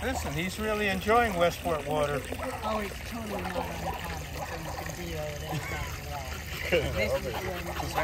Listen, he's really enjoying Westport water. Oh, it's totally not uncommon, so you can be there at any time you want. This is where